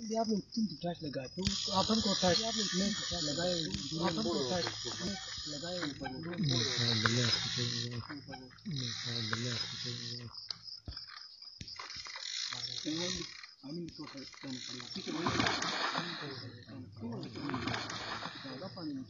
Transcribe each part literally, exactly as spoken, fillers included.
आपने तीन टच लगाए तो अपन को टच आपने में लगाए अपन को टच लगाए पानी तो ज़्यादा पानी नहीं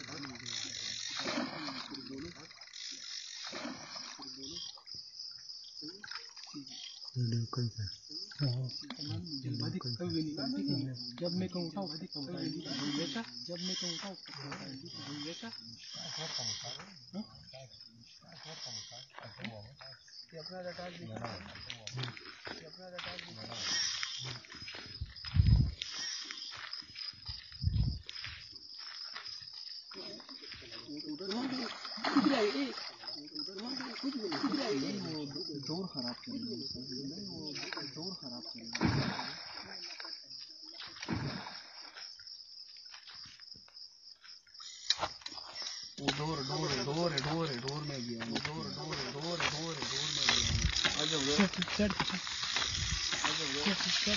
जब मैं कहूँ उठाओ जब मैं कहूँ उठाओ अपना रटा अपना रटा डोर खराब करेंगे वो डोर खराब करेंगे वो डोर डोर डोर डोर डोर में गया डोर डोर डोर डोर डोर में गया आ जाओ सेट आ जाओ सेट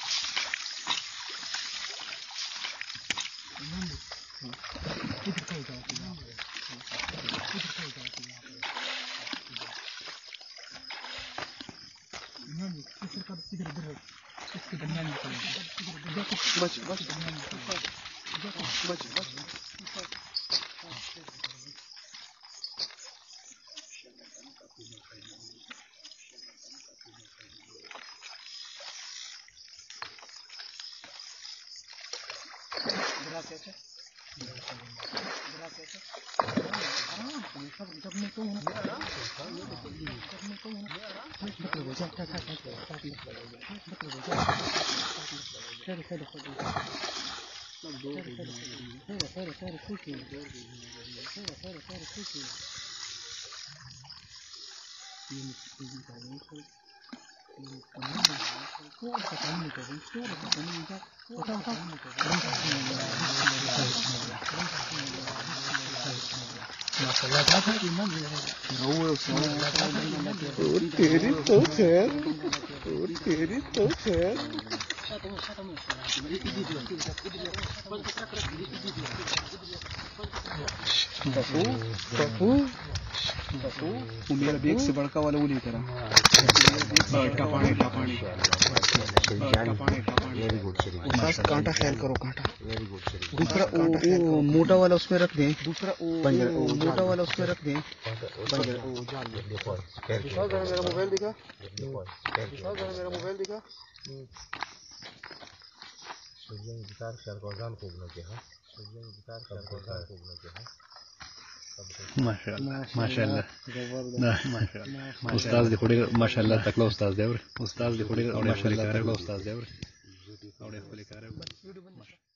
इधर कहीं जाओ यहाँ पे इधर कहीं जाओ यहाँ पे नहीं इधर का इधर इधर इसके दरमियान में बच बच बच बच कैसे कैसे जब मैं कहूँ ना जब मैं कहूँ ना मतलब हो जाता था मतलब हो जाता फिर फिर फिर फिर फिर फिर खुशी फिर फिर फिर खुशी ये मुझे चाहिए कोई कौन सा काम नहीं करें कौन सा काम नहीं करें उठा उठा माशाल्लाह था था कि मन वो वो तेरी तो खैर वो तेरी तो खैर पप्पू पप्पू वो मेरा बैग से बड़का वाला वो नहीं करा टपाने टपाने कांटा ख्याल करो कांटा दूसरा वो मोटा वाला उसमें रख दें दूसरा वो मोटा वाला उसमें रख दें मेरा मोबाइल दिखा मेरा मोबाइल दिखा माशाल्लाह माशाल्लाह उस्ताद दिखोड़े माशाल्लाह तकला उस्ताद देवर उस्ताद दिखोड़े और माशाल्लाह तकला उस्ताद देवर और